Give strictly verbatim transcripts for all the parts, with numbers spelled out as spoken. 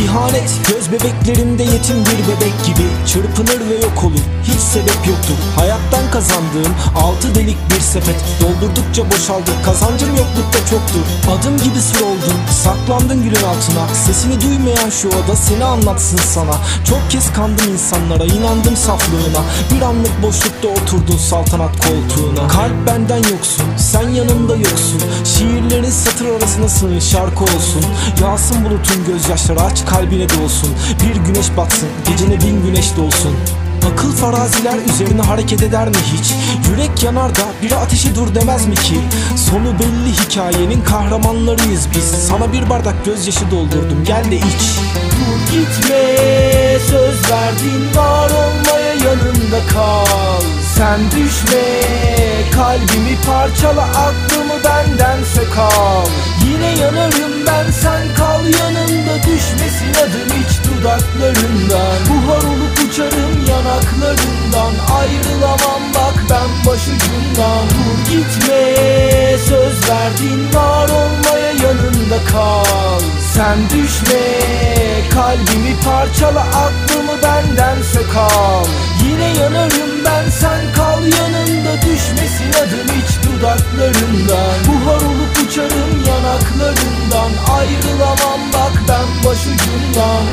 İhanet göz bebeklerimde yetim bir bebek gibi çırpınır ve yok olur, hiç sebep yoktur. Hayattan kazandığım altı delik bir sepet, doldurdukça boşaldı, kazancım yoklukta çoktur. Adım gibi sır oldun, saklandın gülün altına, sesini duymayan şu oda seni anlatsın sana. Çok kez kandım insanlara, inandım saflığına, bir anlık boşlukta oturdun saltanat koltuğuna. Kalp benden yoksun, sen yanımda yoksun, şiirlerin satır arasına sığın şarkı olsun. Yağsın bulutun gözyaşları, aç kalbine dolsun, bir güneş batsın, gecene bin güneş dolsun. Akıl faraziler üzerine hareket eder mi hiç? Yürek yanar da biri ateşe dur demez mi ki? Sonu belli hikayenin kahramanlarıyız biz. Sana bir bardak gözyaşı doldurdum, gel de iç. Dur gitme, söz verdin, var olmaya yanında kal. Sen düşme, kalbimi parçala, aklımı bendense kal. Yine yanarım ben, sen kal yanımda, düşmesin adım hiç dudaklarından. Buhar olup uçarım yanaklarından, ayrılamam bak ben başucundan. Dur gitme, söz verdin, var olmaya yanında kal. Sen düşme, kalbimi parçala, aklımı bendense kal. Yine yanarım ben, sen kal yanımda, düşmesin adım hiç dudaklarından. Buhar olup uçarım yanaklarından, ayrılamam bak ben başucundan.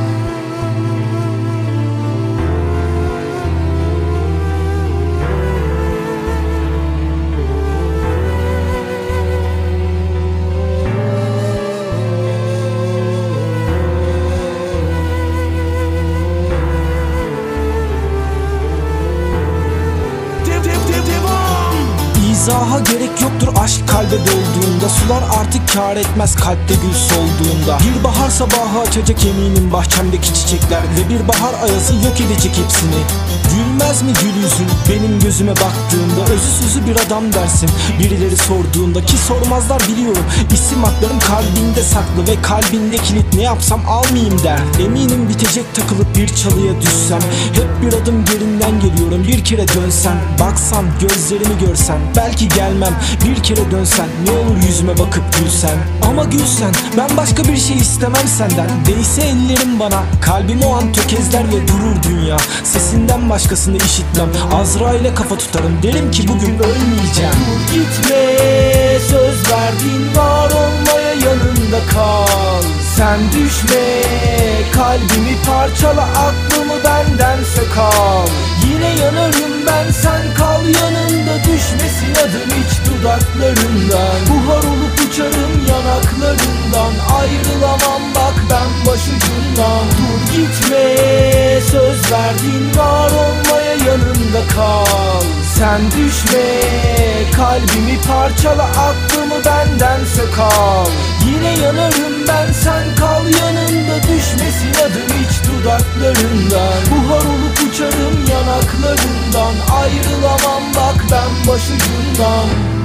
İzaha gerek yoktur aşk kalbe dolduğunda, sular artık kâr etmez kalpte gül solduğunda. Bir bahar sabahı açacak eminim bahçemdeki çiçekler, ve bir bahar ayazı yok edecek hepsini. Gülmez mi gül yüzün benim gözüme baktığında, özü sözü bir adam dersin birileri sorduğunda. Ki sormazlar biliyorum, isim haklarım kalbinde saklı, ve kalbinde kilit, ne yapsam almayayım der. Eminim bitecek takılıp bir çalıya düşsem, hep bir adım gerinden geliyorum, bir kere dönsem. Baksan gözlerimi görsen, belki gelmem, bir kere dönsen, ne olur yüzüme bakıp gülsen. Ama gülsen, ben başka bir şey istemem senden. Değse ellerim bana, kalbim o an tökezler ve durur dünya. Sesinden başkasını işitmem, Azrail'e kafa tutarım, derim ki bugün ölmeyeceğim. Dur gitme, söz verdin, var olmaya yanında kal. Sen düşme, kalbimi parçala, aklımı bendense kal. Yine yanarım ben, sen kal yanımda, düşmesin adım hiç dudaklarından. Buhar olup uçarım yanaklarından, ayrılamam bak ben başucundan. Dur gitme, söz verdin, var olmaya yanımda kal. Sen düşme, kalbimi parçala, aklımı bendense kal. Yine yanarım ben, sen kal yanımda, düşmesin adım hiç dudaklarından. Buhar olup uçarım yanaklarından, ayrılamam bak ben başucundan.